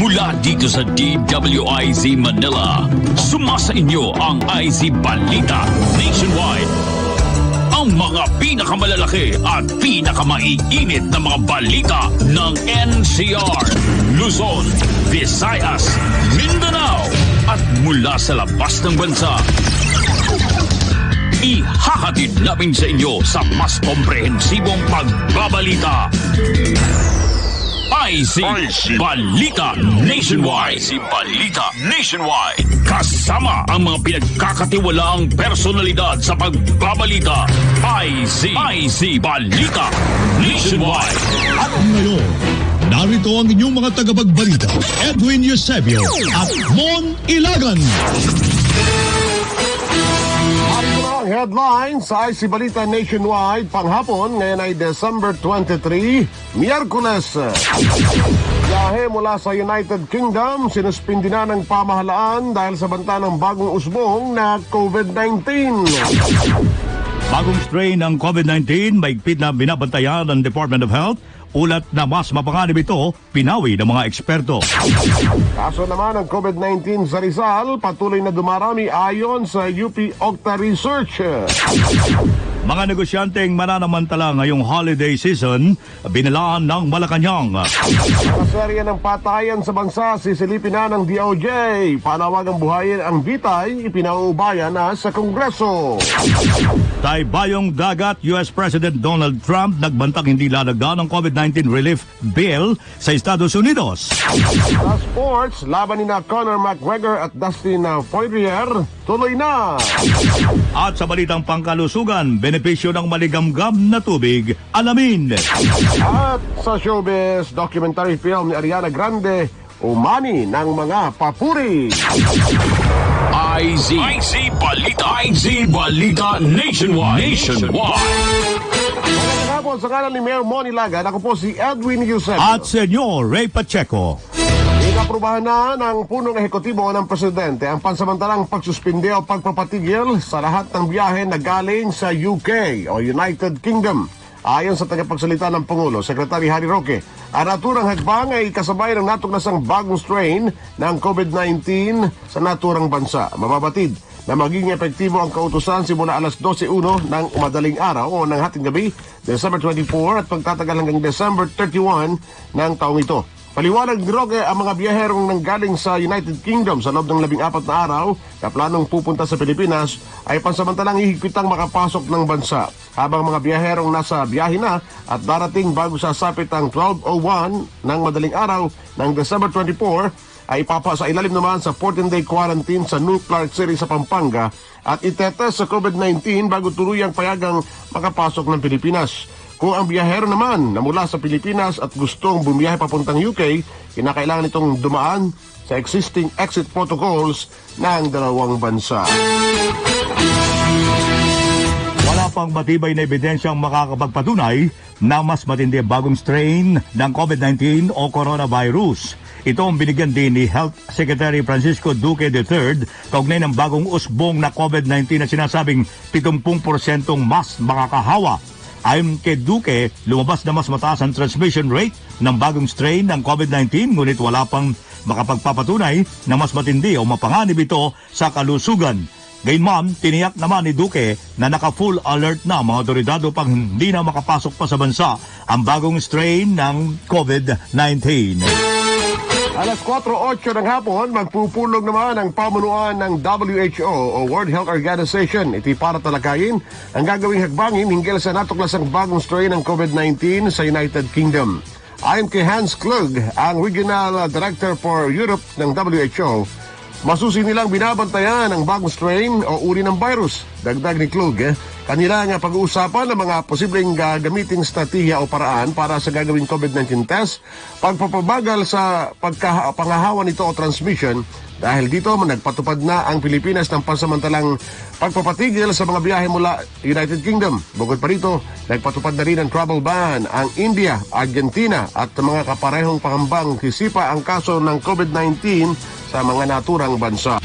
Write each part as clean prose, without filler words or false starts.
Mula dito sa DWIZ Manila, sumasa inyo ang IZ Balita Nationwide. Ang mga pinakamalalaki at pinakamaiinit na mga balita ng NCR, Luzon, Visayas, Mindanao at mula sa labas ng bansa. Ihahatid namin sa inyo sa mas komprehensibong pagbabalita. IZ Balita Nationwide. IZ Balita Nationwide. Kasama ang mga pinagkakatiwalaang personalidad sa pagbabalita. IZ Balita Nationwide. At ngayon, narito ang inyong mga tagapagbalita, Edwin Eusebio at Mon Ilagan. Headlines sa IC Balita Nationwide panghapon. Ngayon ay December 23, Miyerkules. Biyahe mula sa United Kingdom, sinuspindi na ng pamahalaan dahil sa banta ng bagong usbong na COVID-19. Bagong strain ng COVID-19, maigpit na binabantayan ng Department of Health. Ulat na mas mapanganib ito, pinawi ng mga eksperto. Kaso naman ng COVID-19 sa Rizal, patuloy na dumarami ayon sa UP Octa Research. Mga negosyanteng mananamantala ngayong holiday season, binalaan ng Malacanang. Mga serya ng patayan sa bansa, sisilipin na ng DOJ. Panawagang buhayin ang bitay, ipinauubayan na sa Kongreso. Taybayong dagat, US President Donald Trump nagbantang hindi lalagda ng COVID-19 relief bill sa Estados Unidos. Sa sports, laban ni Conor McGregor at Dustin Poirier, tuloy na. At sa balitang pangkalusugan, benepisyo ng maligamgam na tubig, alamin. At sa showbiz, documentary film ni Ariana Grande, umani ng mga papuri. IZ Balita Nationwide. Magandang hapon sa kanan ni Mayor Mon Ilagan. Ako po si Edwin Eusebio. At Senyor Ray Pacheco. Inaprubahan na ng punong ehekutibo ng presidente ang pansamantalang pagsuspinde o pagpapatigil sa lahat ng biyahe na galing sa UK o United Kingdom. Ayon sa tagapagsalita ng Pangulo, Secretary Harry Roque, ang naturang hakbang ay kasabay ng natuklasang bagong strain ng COVID-19 sa naturang bansa. Mababatid na magiging epektibo ang kautusan simula alas 12:01 ng madaling araw o ng hating gabi, December 24 at pagtatagal hanggang December 31 ng taong ito. Paliwanag ni Roque, ang mga biyaherong nanggaling sa United Kingdom sa loob ng 14 na araw na planong pupunta sa Pilipinas ay pansamantalang hihigpitang makapasok ng bansa. Habang mga biyaherong nasa biyahe na at darating bago sasapit ang 12:01 ng madaling araw ng December 24 ay ipapasa ilalim naman sa 14-day quarantine sa New Clark City sa Pampanga at itetest sa COVID-19 bago tuluyang payagang makapasok ng Pilipinas. Kung ang biyahero naman na mula sa Pilipinas at gustong bumiyahe papuntang UK, kinakailangan itong dumaan sa existing exit protocols ng dalawang bansa. Wala pang matibay na ebidensyang makakapagpatunay na mas matindi ang bagong strain ng COVID-19 o coronavirus. Ito ang binigyan din ni Health Secretary Francisco Duque III kaugnay ng bagong usbong na COVID-19 na sinasabing 70% mas makakahawa. Ayon kay Duque, lumabas na mas mataas ang transmission rate ng bagong strain ng COVID-19 ngunit wala pang makapagpapatunay na mas matindi o mapanganib ito sa kalusugan. Gayunman, tiniyak naman ni Duque na naka-full alert na mga otoridad upang hindi na makapasok pa sa bansa ang bagong strain ng COVID-19. Alas 4:08 ng hapon, magpupulong naman ang pamunuan ng WHO o World Health Organization. Iti para talakayin ang gagawing hakbangin hinggil sa natuklasang bagong strain ng COVID-19 sa United Kingdom. Ayon kay Hans Klug, ang Regional Director for Europe ng WHO, masusi nilang binabantayan ang bagong strain o uri ng virus. Dagdag ni Klug, kanila nga pag-uusapan ng mga posibleng gagamiting strategiya o paraan para sa gagawing COVID-19 test, pagpapabagal sa pangahawa nito o transmission. Dahil dito, nagpatupad na ang Pilipinas ng pansamantalang pagpapatigil sa mga biyahe mula United Kingdom. Bukod pa rito, nagpatupad na rin ang travel ban ang India, Argentina at mga kaparehong pangambang hisipa ang kaso ng COVID-19 sa mga naturang bansa.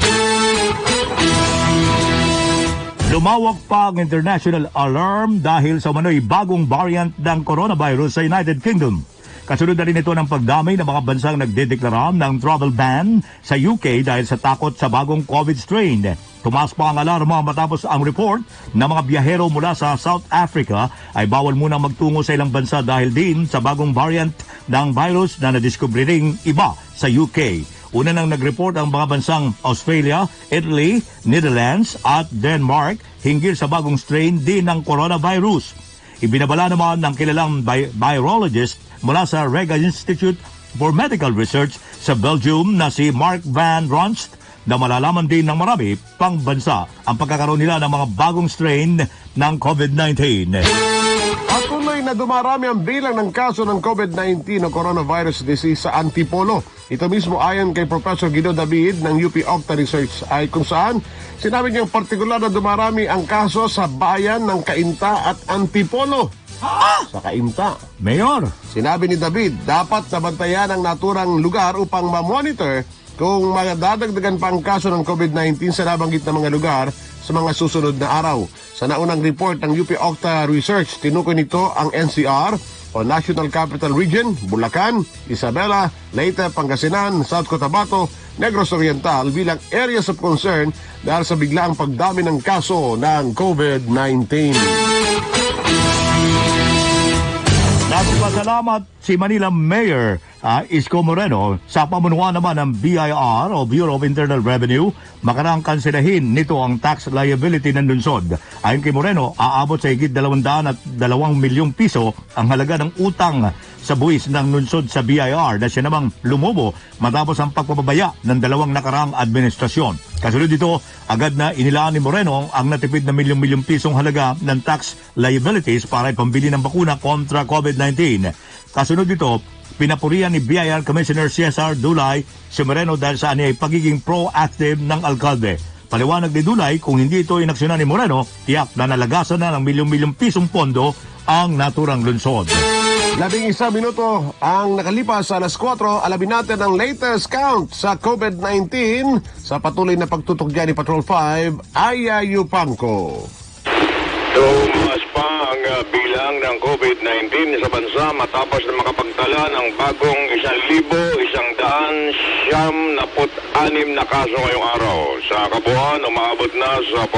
Lumawak pa ang international alarm dahil sa manoy bagong variant ng coronavirus sa United Kingdom. Kasunod na rin ito ng pagdamay ng mga bansang nagdedeklara ng travel ban sa UK dahil sa takot sa bagong COVID strain. Tumaas pa ang alarma matapos ang report na mga biyahero mula sa South Africa ay bawal muna magtungo sa ilang bansa dahil din sa bagong variant ng virus na nadiskubre ring iba sa UK. Una nang nag-report ang mga bansang Australia, Italy, Netherlands at Denmark hinggil sa bagong strain din ng coronavirus. Ibinabala naman ng kilalang virologist mula sa Rega Institute for Medical Research sa Belgium na si Mark van Ronst na malalaman din ng marami pang bansa ang pagkakaroon nila ng mga bagong strain ng COVID-19. Patuloy na dumarami ang bilang ng kaso ng COVID-19 o coronavirus disease sa Antipolo. Ito mismo ayon kay Professor Guido David ng UP Octa Research ay kung saan sinabi niyang partikular na dumarami ang kaso sa bayan ng Cainta at Antipolo. Sa Cainta. Mayor, Sinabi ni David, dapat nabantayan ang naturang lugar upang ma-monitor kung madadagdagan pa ang kaso ng COVID-19 sa nabanggit na mga lugar sa mga susunod na araw. Sa naunang report ng UP Octa Research, tinukoy nito ang NCR o National Capital Region, Bulacan, Isabela, Leyte, Pangasinan, South Cotabato, Negros Oriental bilang areas of concern dahil sa biglaang pagdami ng kaso ng COVID-19. nagpasalamat si Manila Mayor Isko Moreno sa pamunuan naman ng BIR o Bureau of Internal Revenue makarang kanselahin nito ang tax liability ng lungsod. Ayon kay Moreno, aabot sa higit 202 milyong piso ang halaga ng utang sa buwis ng lungsod sa BIR na siya namang lumobo matapos ang pagpapabaya ng dalawang nakaraang administrasyon. Kasunod dito, agad na inilaan ni Moreno ang natipid na milyong pisong halaga ng tax liabilities para ipambili ng bakuna kontra COVID-19. Kasunod dito, pinapurihan ni BIR Commissioner Cesar Dulay si Moreno dahil sa ay pagiging proactive ng alkalde. Paliwanag ni Dulay, kung hindi ito inaksyonan ni Moreno, tiyak na nalagasan na ng milyong pisong pondo ang naturang lungsod. 11 minuto ang nakalipas sa alas 4. Alamin natin ang latest count sa COVID-19 sa patuloy na pagtutugya ni Patrol 5, Aya Yupanco. Tumaas pa ang bilang ng COVID-19 sa bansa matapos na makapagtala ng bagong 1,196 na kaso ngayong araw. Sa kabuuan, umaabot na sa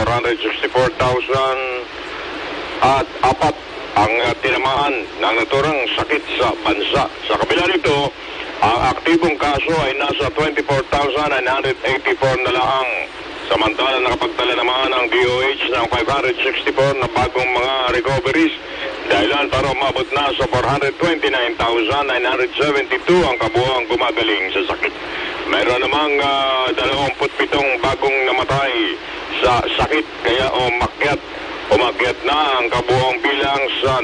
464,000 at 4 ang tinamaan ng naturang sakit sa bansa. Sa kabila nito, ang aktibong kaso ay nasa 24,984 na lang. Samantala, nakapagtala naman ang DOH ng 564 na bagong mga recoveries. Dahilan para umabot na sa 429,972 ang kabuuang gumagaling sa sakit. Mayroon namang 27 bagong namatay sa sakit kaya umakyat na ang kabuuang bilang sa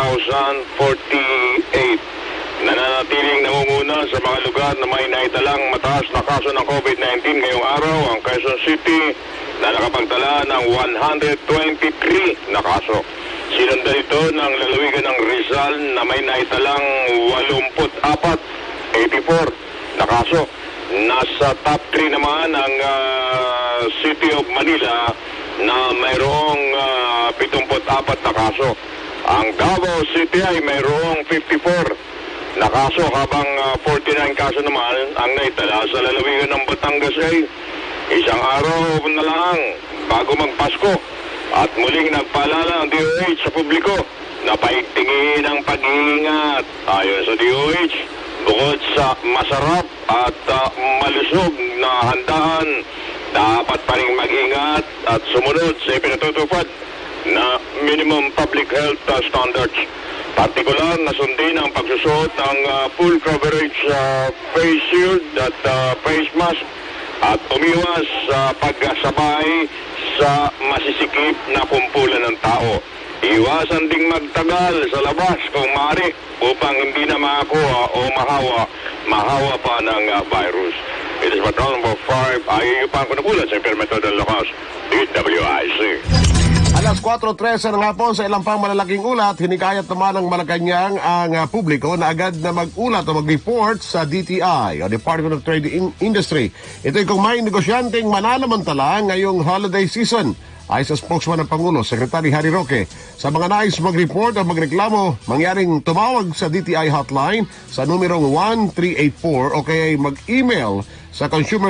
9,048. Nananatiling nangunguna sa mga lugar na may naitalang mataas na kaso ng COVID-19 ngayong araw ang Quezon City na nakapagtala ng 123 na kaso. Sinundan ito ng lalawigan ng Rizal na may naitalang 84 na kaso. Nasa top 3 naman ang City of Manila na mayroong 74 na kaso. Ang Davao City ay mayroong 54 na kaso habang 49 kaso naman ang naitala sa lalawigan ng Batangas ay isang araw na lang bago magpasko at muling nagpaalala ang DOH sa publiko na paigtingin ang pag-iingat. Ayon sa DOH, bukod sa masarap at malusog na handaan, dapat pa rin mag-ingat at sumunod sa ipinatutupad na minimum public health standards. Partikular na sundin ang pagsusuot ng full coverage face shield at face mask at umiwas sa pagkasabay sa masisikip na kumpulan ng tao. Iwasan ding magtagal sa labas kung maaari upang hindi na makakuha o mahawa pa ng virus. It is Patrol number 5, ay upang kunakulat sa Imperial del Locos, DWIC. Alas 4:13 na nga po sa ilang pang malalaking ulat, hinikayat naman ng Malacanang ang publiko na agad na mag-ulat o mag-report sa DTI o Department of Trade and Industry. Ito'y kung may negosyanteng mananamantala ngayong holiday season. Ay sa spokesman ng Pangulo, Secretary Harry Roque. Sa mga nais mag-report o magreklamo, mangyaring tumawag sa DTI hotline sa numerong 1384 o kaya mag-email sa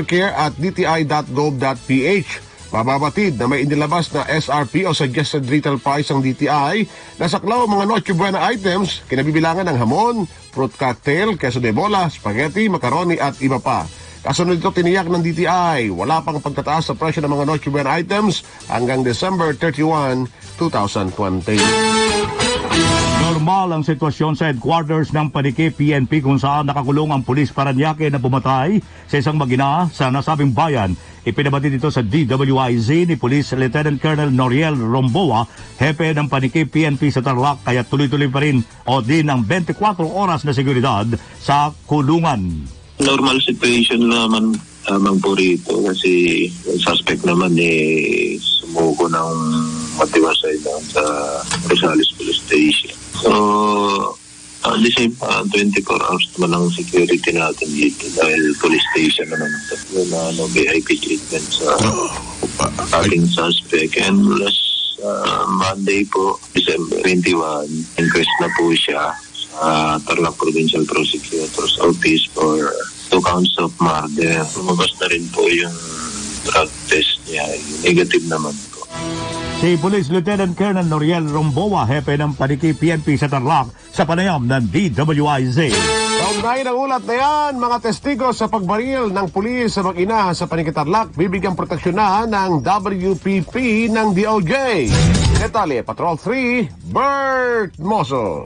consumercare@dti.gov.ph. Mababatid na may inilabas na SRP o Suggested Retail Price ang DTI na saklaw mga Noche Buena items, kinabibilangan ng hamon, fruit cocktail, queso de bola, spaghetti, macaroni at iba pa. Kasunod ito tiniyak ng DTI, wala pang pagtataas sa presyo ng mga Noche Buena items hanggang December 31, 2020. Normal ang sitwasyon sa headquarters ng Paniki PNP kung saan nakakulong ang pulis Paranaque na pumatay sa isang mag-ina sa nasabing bayan. Ipinabatid ito sa DWIZ ni Police Lieutenant Colonel Noriel Romboa, hepe ng Paniki PNP sa Tarlac, kaya tuloy-tuloy pa rin o din ang 24 oras na seguridad sa kulungan. Normal situation naman po rito kasi yung suspect naman sumuko ng matiwasay lang sa Rosales Police Station. So, at the same 24 hours naman ang security natin dito dahil police station naman ito. Yung VIP treatment sa ating suspect. And last Monday po, December 21, inquest na po siya sa Tarlac Provincial Prosecutor's Office for 2 counts of murder. Lumabas na rin po yung drug test niya. Negative naman po. Si Police Lieutenant Colonel Noriel Romboa, hepe ng Paniki PNP sa Tarlac, sa panayam ng DWIZ. Kaugnay ng ulat na yan, mga testigo sa pagbaril ng pulis sa mag-ina sa Paniki Tarlac, bibigyang proteksyonan ng WPP ng DOJ. Detalye, Patrol 3, Bert Moso.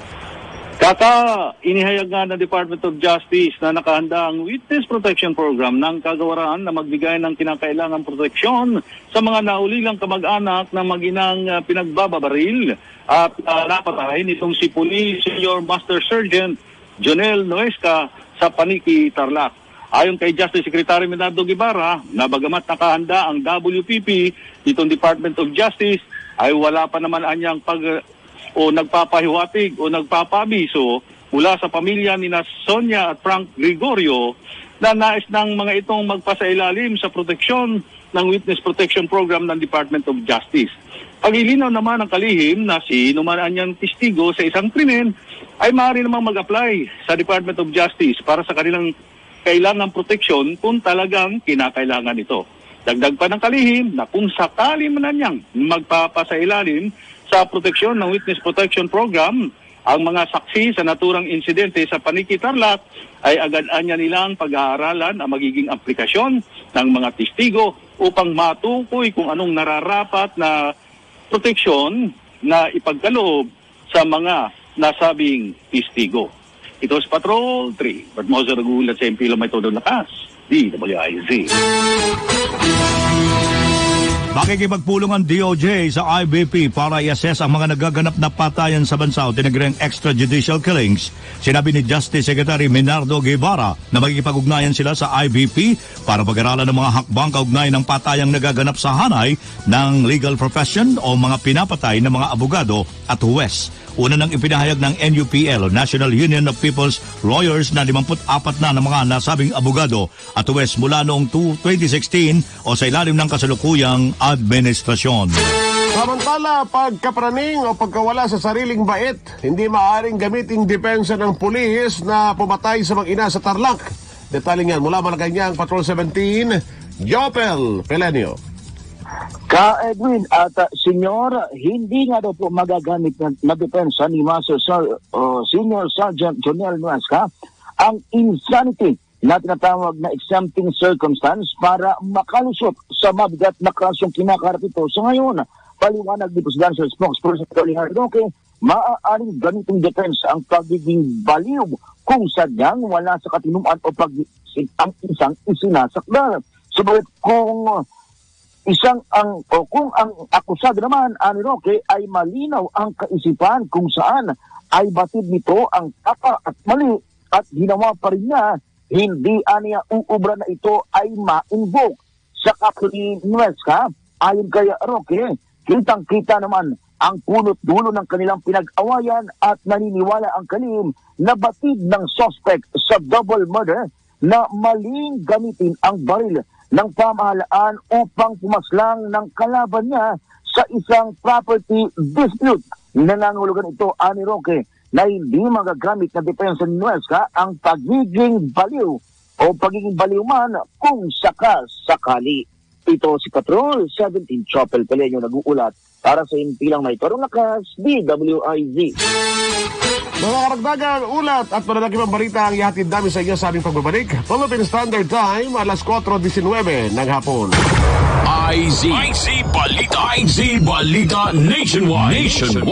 Inihayag nga ng Department of Justice na nakahanda ang Witness Protection Program ng kagawaran na magbigay ng kinakailangang proteksyon sa mga naulilang kamag-anak na mag-inang pinagbababaril at napatay nitong si Police Senior Master Sergeant Jonel Nuesca sa Paniki, Tarlac. Ayon kay Justice Secretary Menardo Guevara, na bagamat nakahanda ang WPP nitong Department of Justice, ay wala pa naman anyang nagpapahiwatig o nagpapabiso mula sa pamilya ni Sonia at Frank Gregorio na nais ng mga itong magpasailalim sa proteksyon ng Witness Protection Program ng Department of Justice. Pag-ilinaw naman ang kalihim na sino man anyang testigo sa isang krimen ay maaari namang mag-apply sa Department of Justice para sa kanilang kailangang proteksyon kung talagang kinakailangan ito. Dagdag pa ng kalihim na kung sakali man niyang magpapasailalim sa proteksyon ng Witness Protection Program, ang mga saksi sa naturang insidente sa Paniki, Tarlac ay agad-anya nilang pag-aaralan ang magiging aplikasyon ng mga testigo upang matukoy kung anong nararapat na proteksyon na ipagkaloob sa mga nasabing testigo. Ito si Patrol 3, Bert Moser Nagulat sa MP Lamay Todo Lakas, DWIZ. Makikipagpulong ang DOJ sa IBP para i-assess ang mga nagaganap na patayan sa bansa o tinaguriang extrajudicial killings. Sinabi ni Justice Secretary Menardo Guevara na makikipag-ugnayan sila sa IBP para pag-aralan ng mga hakbang kaugnay ng patayang nagaganap sa hanay ng legal profession o mga pinapatay ng mga abogado at huwes. Una nang ipinahayag ng NUPL, National Union of People's Lawyers, na 54 na ng mga nasabing abogado at huwes mula noong 2016 o sa ilalim ng kasalukuyang administrasyon. Samantala, pagkapraning o pagkawala sa sariling bait, hindi maaaring gamiting depensa ng pulis na pumatay sa mag-ina sa Tarlac. Detalye yan mula Malacanang, Patrol 17, Jopel Pelenio. Edwin at Senyor, hindi nga daw po magagamit na depensa ni Master Senior Sergeant Jonel Nuesca ang insanity na tinatawag na exempting circumstance para makalusot sa mabigat na kasong kinakarap ito. So ngayon, paliwanag ni Presidential Spokesperson Harry Roque, maaaring gamiting depensa ang pagiging baliw kung sadyang wala sa katinuan o ang isang isinasakdal. Subalit kung kung ang akusado naman, Roque, ay malinaw ang kaisipan kung saan ay batid nito ang tama at mali at ginawa pa rin niya, hindi aniya uubra na ito ay ma-invoke. Sa kapatid ni Nuesca, ayon kay Roque, kitang-kita naman ang punot-dulo ng kanilang pinag-awayan at naniniwala ang kalihim na batid ng suspect sa double murder na maling gamitin ang baril ng pamahalaan upang pumaslang ng kalaban niya sa isang property dispute. Nangangahulugan ito, Ani Roque, na hindi magagamit na depensa ni Nuesca ang pagiging baliw o pagiging baliw man kung sakali. Ito si Patrol 17 Chopel Peleño nag-uulat para sa impilang may Tarong Lakas, DWIZ. Mga karagdagang ulat at malalaki pang balita ang ihatid namin sa inyo sa aming pagbabalik. Philippine Standard Time, alas 4:19 ng hapon. IZ Balita. IZ Balita Nationwide.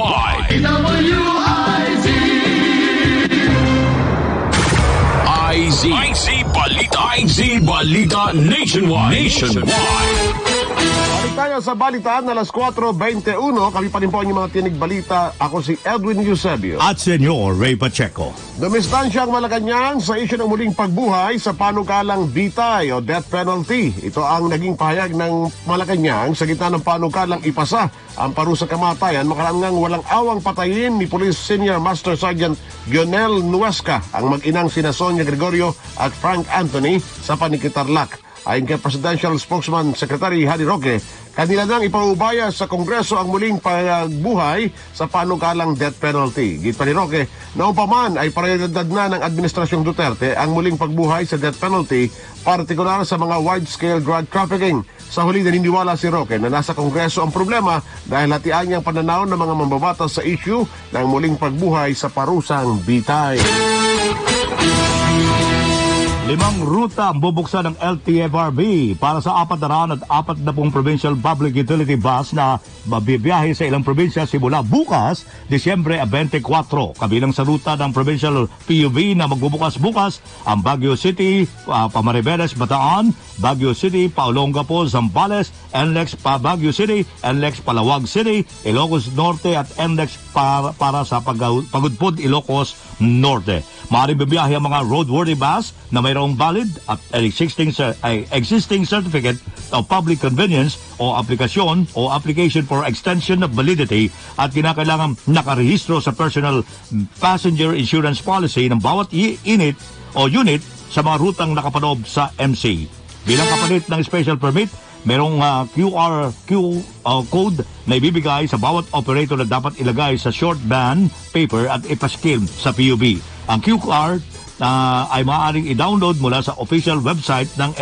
IZ Balita Nationwide. Balik tayo sa balitaan alas 4:21. Kami pa rin po ang inyong mga tinig balita. Ako si Edwin Eusebio. At Senyor Ray Pacheco. Dumistansya ang Malacanang sa isyu ng muling pagbuhay sa panukalang bitay o death penalty. Ito ang naging pahayag ng Malacanang sa gitna ng panukalang ipasa ang parusa kamatayan makarangang walang awang patayin ni Police Senior Master Sergeant Jonel Nuesca ang mag-inang sina Sonia Gregorio at Frank Anthony sa Panikitarlac. Ayon kay Presidential Spokesman Secretary Harry Roque, kanila nang ipaubaya sa Kongreso ang muling pagbuhay sa panukalang death penalty. Git pa ni Roque, noong pa man ay prioridad na ng Administrasyong Duterte ang muling pagbuhay sa death penalty, partikular sa mga wide-scale drug trafficking. Sa huli, naniniwala si Roque na nasa Kongreso ang problema dahil hatian niyang pananaw ng mga mambabatas sa issue ng muling pagbuhay sa parusang bitay. 5 ruta ang bubuksan ng LTFRB para sa 440 provincial public utility bus na mabibiyahe sa ilang probinsya simula bukas, Disyembre 24. Kabilang sa ruta ng provincial PUV na magbubukas bukas ang Baguio City, Pamaribeles, Bataan, Baguio City, Paolongapo, Zambales, NLEX pa Baguio City, NLEX Palawag City, Ilocos Norte at NLEX para sa Pagudpud, Ilocos Norte. Maaaring bibiyahe ang mga roadworthy bus na mayroong valid at existing certificate of public convenience o application for extension of validity at kinakailangan nakarehistro sa personal passenger insurance policy ng bawat unit sa mga rutang nakapanoob sa MC. Bilang kapalit ng special permit, merong QR code na ibibigay sa bawat operator na dapat ilagay sa short band paper at ipaskil sa PUB. Ang QR ay maaaring i-download mula sa official website ng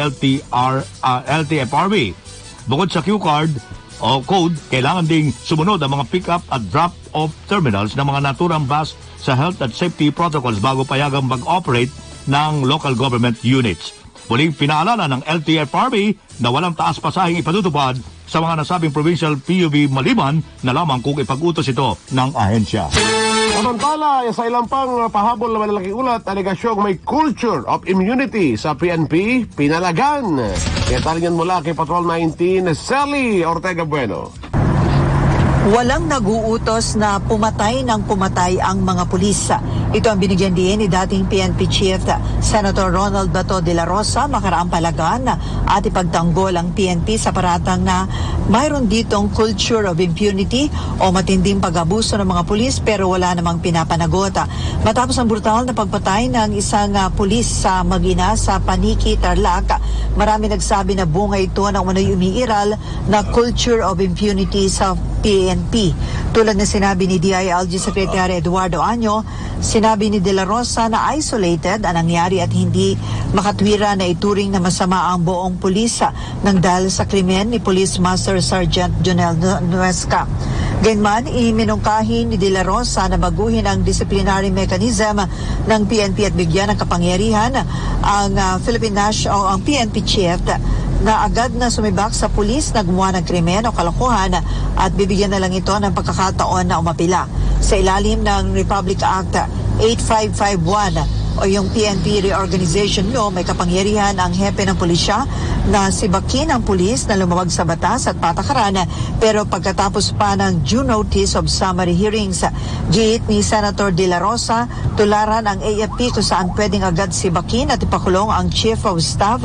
LTFRB. Bukod sa QR code, kailangan ding sumunod ang mga pick-up at drop-off terminals ng mga naturang bus sa health at safety protocols bago payagang mag-operate ng local government units. Muling pinaalala ng LTFRB na walang taas pasahing ipatutupad sa mga nasabing provincial PUB maliban na lamang kung ipag-utos ito ng ahensya. Samantala, sa ilang pang pahabol na malalaking ulat, alegasyong may culture of immunity sa PNP, pinalagan. Detalyan mula kay Patrol 19, Sally Ortega Bueno. Walang nag-uutos na pumatay ng pumatay ang mga pulis. Ito ang binigyan din ni dating PNP Chief Senator Ronald Bato de la Rosa makaraang palagan at ipagtanggol ang PNP sa paratang na mayroon ditong culture of impunity o matinding pag-abuso ng mga pulis pero wala namang pinapanagot. Matapos ang brutal na pagpatay ng isang pulis sa Magina sa Paniki, Tarlac, marami nagsabi na bunga ito ng umano'y umiiral na culture of impunity sa PNP. Tulad na sinabi ni DILG Secretary Eduardo Año, sinabi ni De La Rosa na isolated ang nangyari at hindi makatwira na ituring na masama ang buong pulis nang dahil sa krimen ni Police Master Sergeant Jonel Nuesca. Gayunman, iminungkahi ni De La Rosa na baguhin ang disciplinary mechanism ng PNP at bigyan ng kapangyarihan ang ang PNP chief na agad na sumibak sa pulis na gumawa ng krimen o kalokohan at bibigyan na lang ito ng pagkakataon na umapila. Sa ilalim ng Republic Act 8551 o yung PNP Reorganization Law, may kapangyarihan ang hepe ng pulisya na sibakin ang pulis na lumawag sa batas at patakaran pero pagkatapos pa ng due notice of summary hearings. Giit ni Senator De La Rosa, tularan ang AFP kung saan pwedeng agad sibakin at ipakulong ang Chief of Staff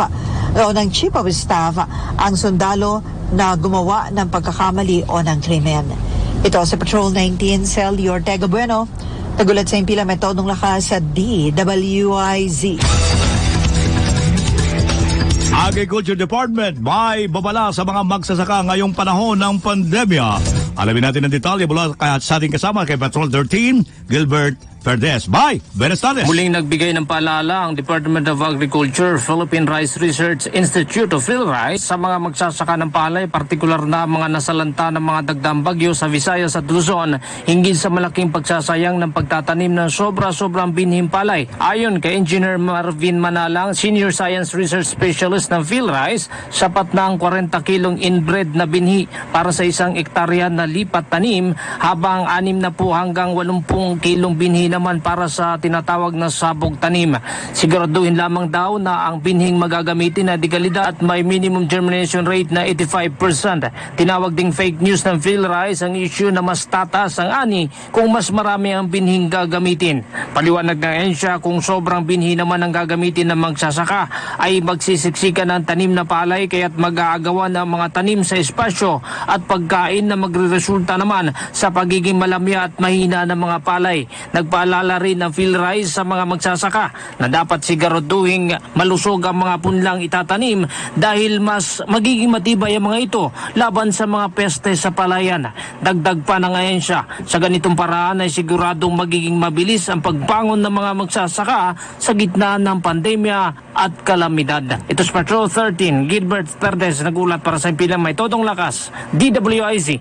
ang sundalo na gumawa ng pagkakamali o ng krimen. Ito sa Patrol 19, Sally Ortega Bueno. Tagulat sa impila metodong lakas sa DWIZ. Agriculture Department may babala sa mga magsasaka ngayong panahon ng pandemya. Alamin natin ang detalye mula sa ating kasama kay Patrol 13, Gilbert Perdes. Bye! Buenas tardes! Muling nagbigay ng paalala ang Department of Agriculture, Philippine Rice Research Institute of PhilRice sa mga magsasaka ng palay, partikular na mga nasalanta ng mga dagdang bagyo sa Visayas at Luzon, hinggil sa malaking pagsasayang ng pagtatanim ng sobra-sobrang binhing palay. Ayon kay Engineer Marvin Manalang, Senior Science Research Specialist ng PhilRice, sapat na ang 40 kilong inbred na binhi para sa isang ektarya na lipat tanim, habang 60 hanggang 80 kilong binhi naman para sa tinatawag na sabog tanim. Siguraduhin lamang daw na ang binhing magagamitin na dekalidad at may minimum germination rate na 85%. Tinawag ding fake news ng PhilRice ang issue na mas tataas ang ani kung mas marami ang binhing gagamitin. Paliwanag ng ENSIA, kung sobrang binhi naman ang gagamitin ng magsasaka ay magsisiksikan ng tanim na palay, kaya't mag-aagawan ng mga tanim sa espasyo at pagkain na magreresulta naman sa pagiging malamya at mahina ng mga palay. Nagpaalala rin ng PhilRice sa mga magsasaka na dapat siguraduhing malusog ang mga punlang itatanim dahil mas magiging matibay ang mga ito laban sa mga peste sa palayan. Dagdag pa ng ahensya, sa ganitong paraan ay siguradong magiging mabilis ang pagbangon ng mga magsasaka sa gitna ng pandemya at kalamidad. Ito sa Patrol 13, Gilbert Perdes, nagulat para sa Impilang May Todong Lakas, DWIZ.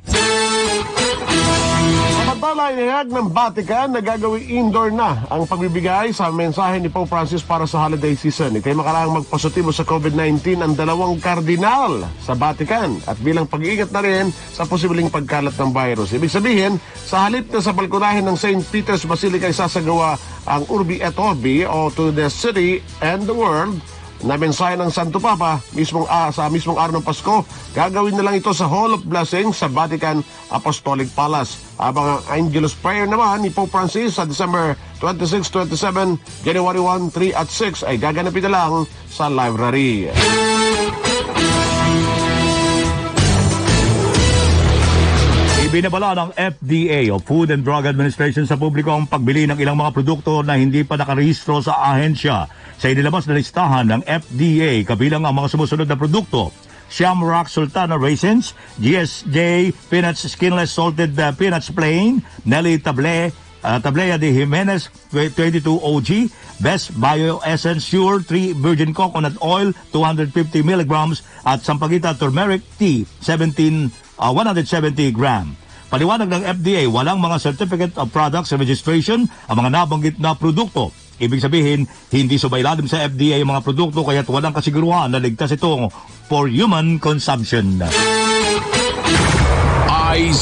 Samantala, inihayag ng Vatican na gagawing indoor na ang pagbibigay sa mensahe ni Pope Francis para sa holiday season. Ito'y makaraang magpositibo sa COVID-19 ang 2 kardinal sa Vatican at bilang pag-iingat na rin sa posibleng pagkalat ng virus. Ibig sabihin, sa halip na sa balkonahin ng St. Peter's Basilica isasagawa ang Urbi et Orbi o to the city and the world na mensahe ng Santo Papa sa mismong araw ng Pasko. Gagawin na lang ito sa Hall of Blessings sa Vatican Apostolic Palace. Habang ang Angelus Prayer naman ni Pope Francis sa December 26, 27, January 1, 3 at 6 ay gaganapin na lang sa library. Ibinabala ng FDA o Food and Drug Administration sa publiko ang pagbili ng ilang mga produkto na hindi pa nakarehistro sa ahensya. Sa inilabas na listahan ng FDA, kabilang ang mga sumusunod na produkto: Shamrock Sultana Raisins, GSJ Peanuts Skinless Salted Peanuts Plain, Nelly Tablea de Jimenez 22 OG, Best Bio Essence Sure 3 Virgin Coconut Oil 250 mg at Sampaguita Turmeric Tea 170 gram. Paliwanag ng FDA, walang mga Certificate of Products Registration ang mga nabanggit na produkto. Ibig sabihin, hindi subaylalim sa FDA ang mga produkto, kaya't walang kasiguruhan na ligtas ito for human consumption. IZ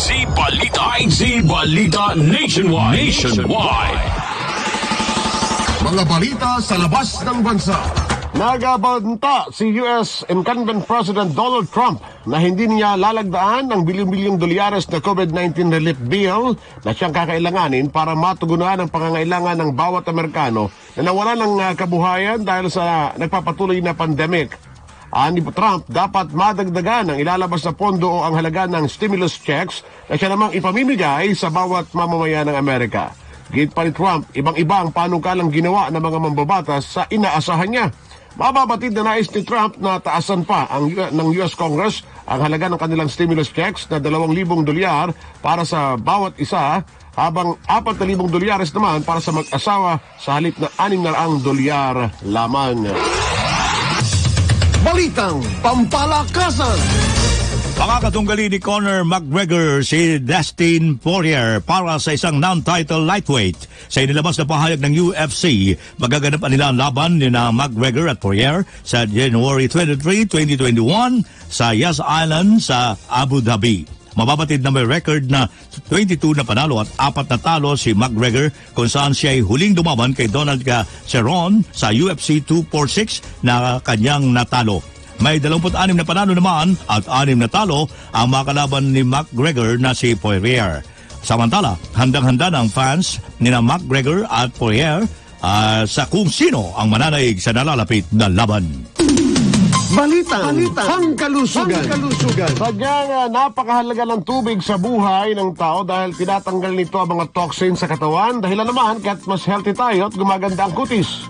Balita Nationwide. Mga balita sa labas ng bansa. Nagabanta si US incumbent President Donald Trump na hindi niya lalagdaan ang bilyong-bilyong dolyares na COVID-19 relief bill na siyang kakailanganin para matugunan ang pangangailangan ng bawat Amerikano na nawalan ng kabuhayan dahil sa nagpapatuloy na pandemic. Ani Trump, dapat madagdagan ang ilalabas na pondo o ang halaga ng stimulus checks na siya namang ipamimigay sa bawat mamamayan ng Amerika. Git pa ni Trump, ibang-iba ang panukalang ginawa ng mga mambabatas sa inaasahan niya. Mababatid na nais ni Trump na taasan pa ng US Congress ang halaga ng kanilang stimulus checks na $2,000 para sa bawat isa, habang $4,000 naman para sa mag-asawa sa halip na $600 lamang. Balitang Pampalakasan. Makakatunggali ni Conor McGregor si Dustin Poirier para sa isang non-title lightweight. Sa inilabas na pahayag ng UFC, magaganap nila ang laban ni na McGregor at Poirier sa January 23, 2021 sa Yas Island sa Abu Dhabi. Mababatid na may record na 22 na panalo at 4 na talo si McGregor, kung saan siya ay huling dumaban kay Donald Cerrone sa UFC 246 na kanyang natalo. May 26 na panalo naman at 6 na talo ang makalaban ni McGregor na si Poirier. Samantala, handang-handa ng fans ni na McGregor at Poirier sa kung sino ang mananaig sa nalalapit na laban. Balitang Pangkalusugan. Sadyang napakahalaga ng tubig sa buhay ng tao dahil tinatanggal nito ang mga toxins sa katawan. Dahilan naman kahit mas healthy tayo at gumaganda ang kutis.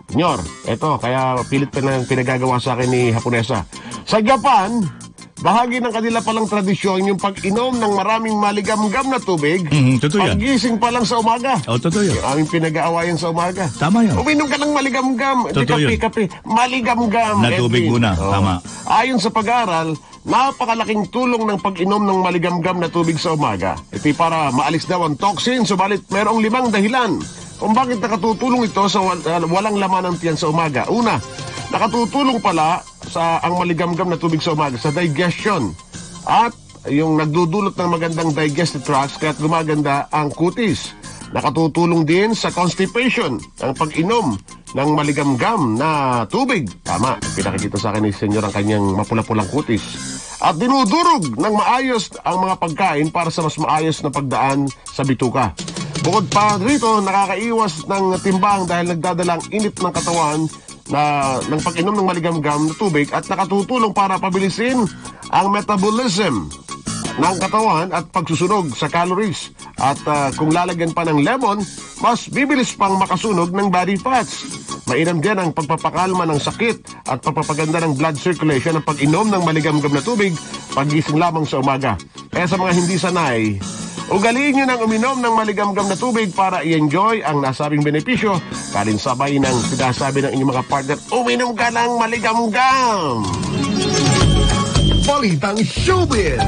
Senyor, eto, kaya pilit pa lang pinagagawa sa akin ni Haponesa. Sa Japan, bahagi ng kanila palang tradisyon yung pag-inom ng maraming maligamgam na tubig. Totoo yan. Pag-gising pa lang sa umaga. Totoo yan. Yung aming pinag-aawayan sa umaga. Tama yan. Uminom ka ng maligamgam. Totoo yun. Kape. Maligamgam. Na tubig Edwin. muna. Tama. Ayon sa pag-aaral, napakalaking tulong ng pag-inom ng maligamgam na tubig sa umaga. Ito'y para maalis daw ang toxin, subalit merong 5 dahilan kung bakit nakatutulong ito sa walang laman ng tiyan sa umaga. Una, nakatutulong pala sa ang maligamgam na tubig sa umaga sa digestion at yung nagdudulot ng magandang digestive tracts kaya't gumaganda ang kutis. Nakatutulong din sa constipation ang pag-inom ng maligamgam na tubig. Tama, pinakikita sa akin ni Senyor ang kanyang mapula-pulang kutis. At dinudurog ng maayos ang mga pagkain para sa mas maayos na pagdaan sa bituka. Bukod pa rito, nakakaiwas ng timbang dahil nagdadalang init ng katawan ng pag-inom ng maligamgam na tubig at nakatutulong para pabilisin ang metabolism ng katawan at pagsusunog sa calories. At kung lalagyan pa ng lemon, mas bibilis pang makasunog ng body fats. Mainam din ang pagpapakalma ng sakit at pagpapaganda ng blood circulation ng pag-inom ng maligamgam na tubig paggising lamang sa umaga. Kaya sa mga hindi sanay, ugaliin nyo ng uminom ng maligamgam na tubig para i-enjoy ang nasabing benepisyo. Kalinsabay ng sinasabi ng inyong mga partner, uminom ka ng maligamgam! Balitang Showbiz!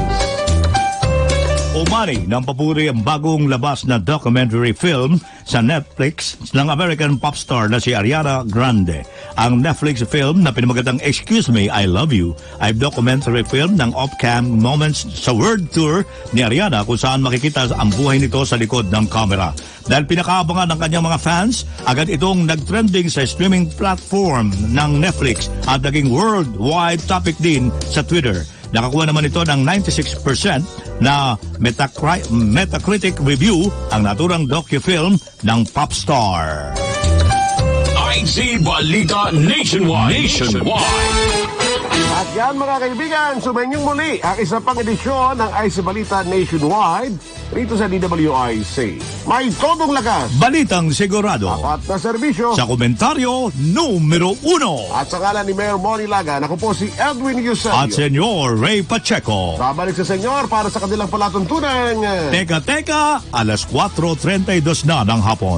Umani ng papuri ang bagong labas na documentary film sa Netflix ng American pop star na si Ariana Grande. Ang Netflix film na pinamagatang Excuse Me, I Love You ay documentary film ng off-cam moments sa world tour ni Ariana kung saan makikita ang buhay nito sa likod ng camera. Dahil pinakaabangan ng kanyang mga fans, agad itong nag-trending sa streaming platform ng Netflix at naging worldwide topic din sa Twitter. Nakakuha naman ito ng 96% na Metacritic review ang naturang docu-film ng pop star. IZ Balita Nationwide. At yan mga kaibigan, sumenyong muli ang isa pang edisyon ng IZ Balita Nationwide rito sa DWIC. May todong lakas, Balitang sigurado, tapat na serbisyo, sa komentaryo numero 1. at sa ngalan ni Mayor Moni Lagan, ako po si Edwin Eusebio. At Senyor Ray Pacheco. Babalik sa senyor para sa kanilang palatuntunan. Teka, alas 4:32 na ng hapon.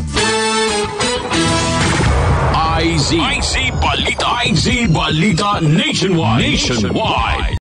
IZ Balita Nationwide.